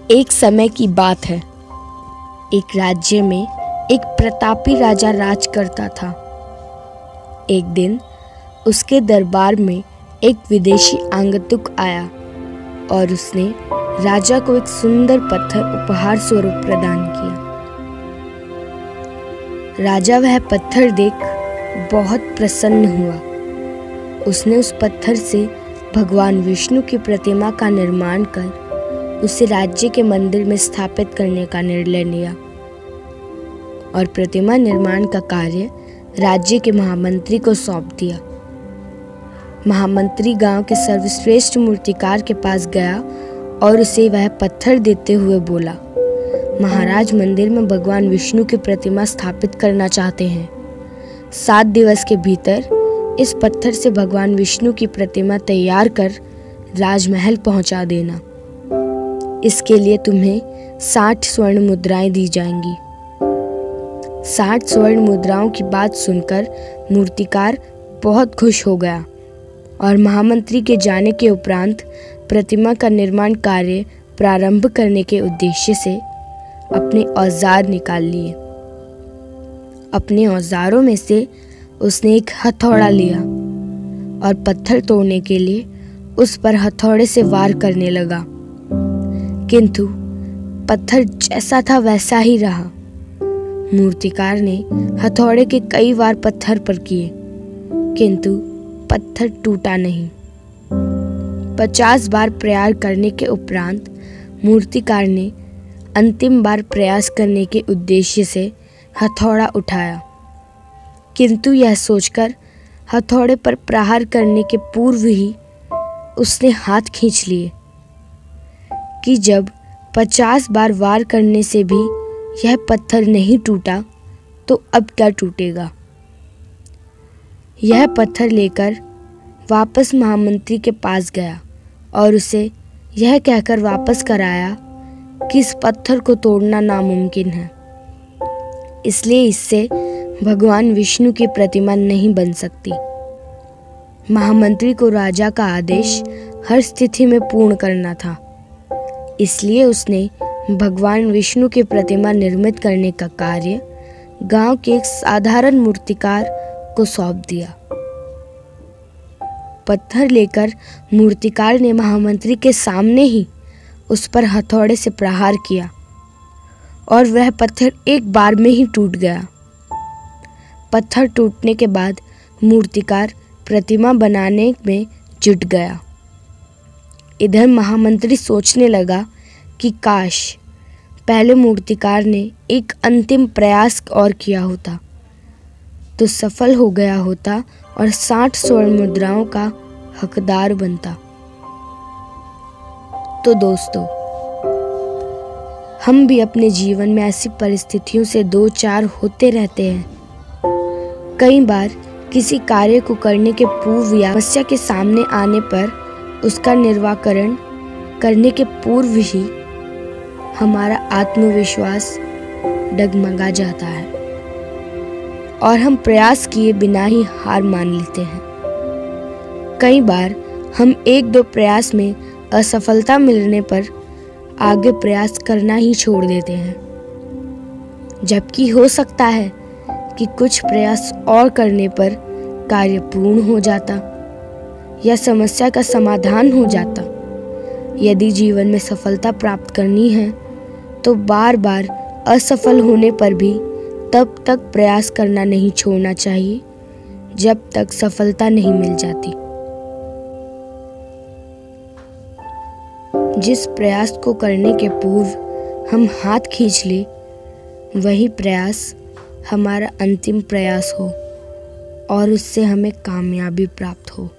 एक समय की बात है। एक राज्य में एक प्रतापी राजा राज करता था। एक दिन उसके दरबार में एक विदेशी आगंतुक आया और उसने राजा को एक सुंदर पत्थर उपहार स्वरूप प्रदान किया। राजा वह पत्थर देख बहुत प्रसन्न हुआ। उसने उस पत्थर से भगवान विष्णु की प्रतिमा का निर्माण कर उसे राज्य के मंदिर में स्थापित करने का निर्णय लिया और प्रतिमा निर्माण का कार्य राज्य के महामंत्री को सौंप दिया। महामंत्री गांव के सर्वश्रेष्ठ मूर्तिकार के पास गया और उसे वह पत्थर देते हुए बोला, महाराज मंदिर में भगवान विष्णु की प्रतिमा स्थापित करना चाहते हैं। 7 दिवस के भीतर इस पत्थर से भगवान विष्णु की प्रतिमा तैयार कर राजमहल पहुंचा देना। इसके लिए तुम्हें 60 स्वर्ण मुद्राएं दी जाएंगी। 60 स्वर्ण मुद्राओं की बात सुनकर मूर्तिकार बहुत खुश हो गया और महामंत्री के जाने के उपरांत प्रतिमा का निर्माण कार्य प्रारंभ करने के उद्देश्य से अपने औजार निकाल लिए। अपने औजारों में से उसने एक हथौड़ा लिया और पत्थर तोड़ने के लिए उस पर हथौड़े से वार करने लगा, किंतु पत्थर जैसा था वैसा ही रहा। मूर्तिकार ने हथौड़े के कई वार पत्थर पर किए, किंतु पत्थर टूटा नहीं। 50 बार प्रयास करने के उपरांत मूर्तिकार ने अंतिम बार प्रयास करने के उद्देश्य से हथौड़ा उठाया, किंतु यह सोचकर हथौड़े पर प्रहार करने के पूर्व ही उसने हाथ खींच लिए कि जब 50 बार वार करने से भी यह पत्थर नहीं टूटा तो अब क्या टूटेगा। यह पत्थर लेकर वापस महामंत्री के पास गया और उसे यह कहकर वापस कराया कि इस पत्थर को तोड़ना नामुमकिन है, इसलिए इससे भगवान विष्णु की प्रतिमा नहीं बन सकती। महामंत्री को राजा का आदेश हर स्थिति में पूर्ण करना था, इसलिए उसने भगवान विष्णु की प्रतिमा निर्मित करने का कार्य गांव के एक साधारण मूर्तिकार को सौंप दिया। पत्थर लेकर मूर्तिकार ने महामंत्री के सामने ही उस पर हथौड़े से प्रहार किया और वह पत्थर एक बार में ही टूट गया। पत्थर टूटने के बाद मूर्तिकार प्रतिमा बनाने में जुट गया। इधर महामंत्री सोचने लगा कि काश पहले मूर्तिकार ने एक अंतिम प्रयास और किया होता तो सफल हो गया होता और 60 स्वर्ण मुद्राओं का हकदार बनता। तो दोस्तों, हम भी अपने जीवन में ऐसी परिस्थितियों से 2-4 होते रहते हैं। कई बार किसी कार्य को करने के पूर्व या समस्या के सामने आने पर उसका निराकरण करने के पूर्व ही हमारा आत्मविश्वास डगमगा जाता है और हम प्रयास किए बिना ही हार मान लेते हैं। कई बार हम 1-2 प्रयास में असफलता मिलने पर आगे प्रयास करना ही छोड़ देते हैं, जबकि हो सकता है कि कुछ प्रयास और करने पर कार्य पूर्ण हो जाता या समस्या का समाधान हो जाता। यदि जीवन में सफलता प्राप्त करनी है तो बार बार असफल होने पर भी तब तक प्रयास करना नहीं छोड़ना चाहिए जब तक सफलता नहीं मिल जाती। जिस प्रयास को करने के पूर्व हम हाथ खींच ले, वही प्रयास हमारा अंतिम प्रयास हो और उससे हमें कामयाबी प्राप्त हो।